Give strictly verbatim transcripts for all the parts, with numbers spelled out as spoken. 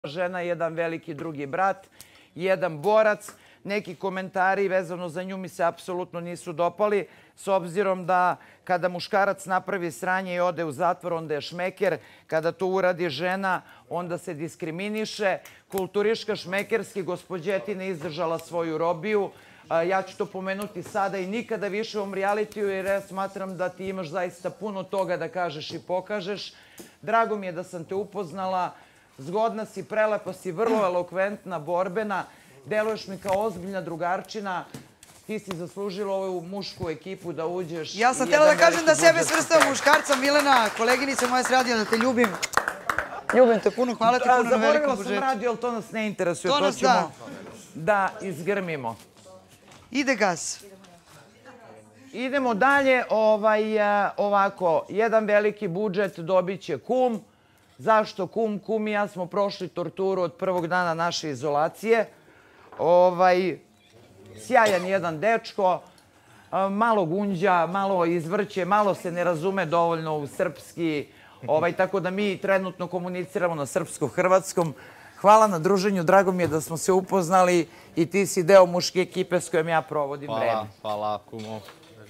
žena, jedan veliki drugi brat, jedan borac. Neki komentari vezano za nju mi se apsolutno nisu dopali, s obzirom da kada muškarac napravi sranje i ode u zatvor, onda je šmeker. Kada to uradi žena, onda se diskriminiše. Kulturiška šmekerski gospođetina izdržala svoju robiju. Ja ću to pomenuti sada i nikada više u ovom realitiju, jer ja smatram da ti imaš zaista puno toga da kažeš i pokažeš. Drago mi je da sam te upoznala. Zgodna si, prelepa si, vrlo elokventna, borbena. Deluješ mi kao ozbiljna drugarčina. Ti si zaslužila ovu mušku ekipu da uđeš. Ja sam htjela da kažem da sebe svrstava muškarca. Milena, koleginica moja s radija, da te ljubim. Ljubim te puno, hvala ti puno na velikom budžetu. Zaboravila sam radio, ali to nas ne interesuje. To nas da. Da izgrmimo. Ide gas. Idemo dalje. Ovako, jedan veliki budžet dobit će kum. Zašto kum? Kum i ja smo prošli torturu od prvog dana naše izolacije. Sjajan jedan dečko, malo gunđa, malo izvrće, malo se ne razume dovoljno u srpski, tako da mi trenutno komuniciramo na srpsko-hrvatskom. Hvala na druženju, drago mi je da smo se upoznali i ti si deo muške ekipe s kojom ja provodim vreme. Hvala, hvala, kumo.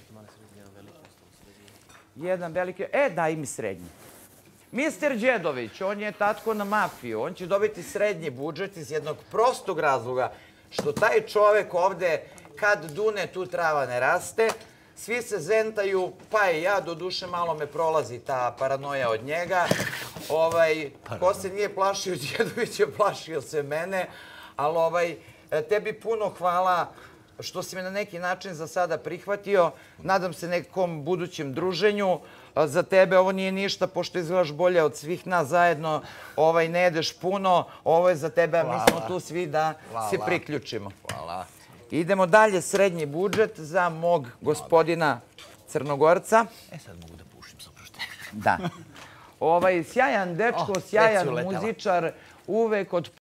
Jedan veliki... E, daj mi srednji. mister Đedović, on je tatko na mafiju. On će dobiti srednji budžet iz jednog prostog razloga, što taj čovek ovde, kad dune, tu trava ne raste. Svi se zentaju, pa i ja, do duše malo me prolazi ta paranoja od njega. Ko se nije plašio Đedovića, plašio se mene. Ali tebi puno hvala što si me na neki način za sada prihvatio. Nadam se nekom budućem druženju. Za tebe ovo nije ništa, pošto izgledaš bolje od svih nas zajedno. Ne jedeš puno. Ovo je za tebe, a mi smo tu svi da se priključimo. Hvala. Idemo dalje, srednji budžet za mog gospodina Crnogorca. E sad mogu da pušim, saprošte. Da. Sjajan dečko, sjajan muzičar, uvek od